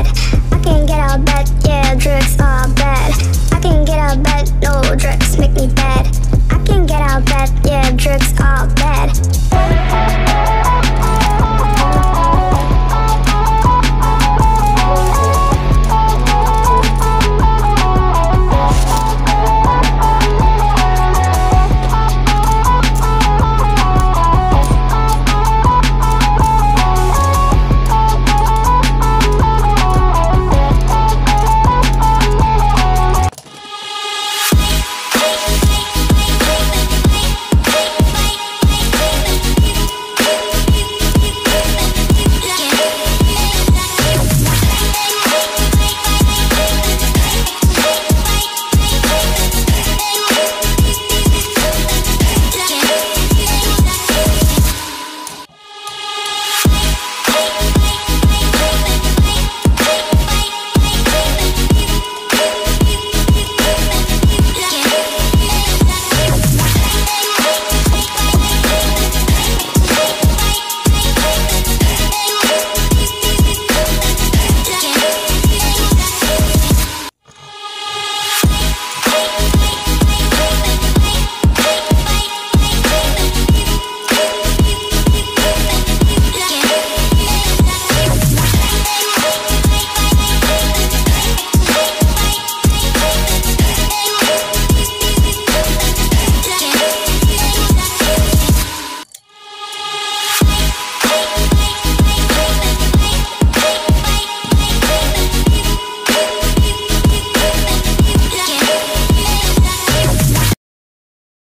bed. I can't get out of bed, yeah, drugs are bad. I can't get out of bed, no drugs make me bad. I can't get out of bed, yeah, drugs are bad.